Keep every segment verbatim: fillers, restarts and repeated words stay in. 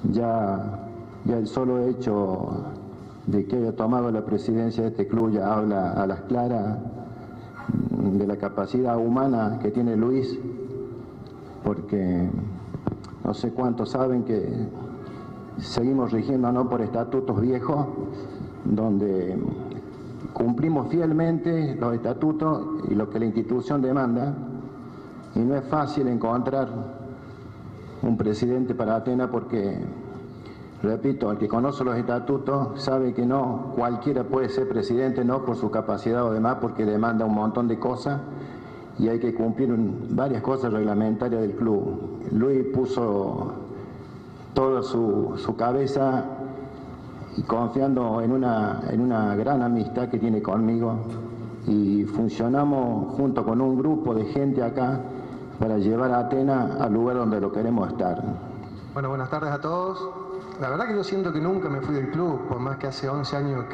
Ya, ya el solo hecho de que haya tomado la presidencia de este club ya habla a las claras de la capacidad humana que tiene Luis, porque no sé cuántos saben que seguimos rigiéndonos por estatutos viejos, donde cumplimos fielmente los estatutos y lo que la institución demanda, y no es fácil encontrar un presidente para Atenas porque, repito, el que conoce los estatutos sabe que no cualquiera puede ser presidente, no por su capacidad o demás, porque demanda un montón de cosas y hay que cumplir un, varias cosas reglamentarias del club. Luis puso toda su, su cabeza y confiando en una, en una gran amistad que tiene conmigo, y funcionamos junto con un grupo de gente acá para llevar a Atenas al lugar donde lo queremos estar. Bueno, buenas tardes a todos. La verdad que yo siento que nunca me fui del club, por más que hace once años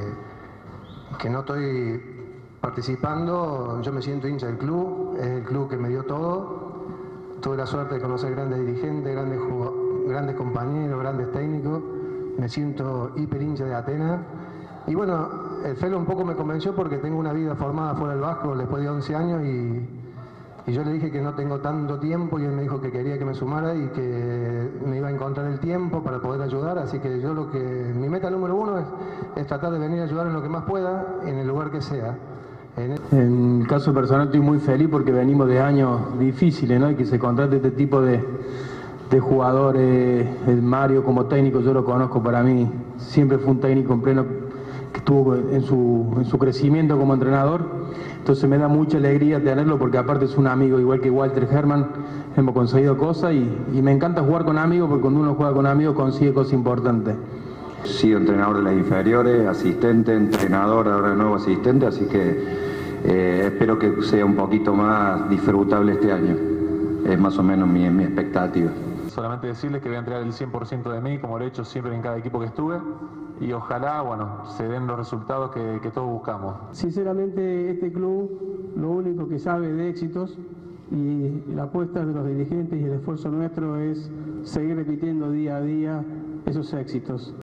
que, que no estoy participando, yo me siento hincha del club, es el club que me dio todo. Tuve la suerte de conocer grandes dirigentes, grandes, grandes compañeros, grandes técnicos. Me siento hiper hincha de Atenas. Y bueno, el Felo un poco me convenció porque tengo una vida formada fuera del básquetbol después de once años y, y yo le dije que no tengo tanto tiempo y él me dijo que quería que me sumara y que me iba a encontrar el tiempo para poder ayudar. Así que yo lo que, mi meta número uno es, es tratar de venir a ayudar en lo que más pueda, en el lugar que sea. En el... En caso personal estoy muy feliz porque venimos de años difíciles, ¿no? Y que se contrate este tipo de, de jugadores. El Mario como técnico yo lo conozco, para mí siempre fue un técnico en pleno, que estuvo en su, en su crecimiento como entrenador. Entonces me da mucha alegría tenerlo porque aparte es un amigo, igual que Walter Herman, hemos conseguido cosas y, y me encanta jugar con amigos porque cuando uno juega con amigos consigue cosas importantes. He sido entrenador de las inferiores, asistente, entrenador, ahora de nuevo asistente, así que eh, espero que sea un poquito más disfrutable este año. Es más o menos mi, mi expectativa. Solamente decirles que voy a entregar el cien por ciento de mí, como lo he hecho siempre en cada equipo que estuve, y ojalá, bueno, se den los resultados que, que todos buscamos. Sinceramente, este club lo único que sabe de éxitos y la apuesta de los dirigentes y el esfuerzo nuestro es seguir repitiendo día a día esos éxitos.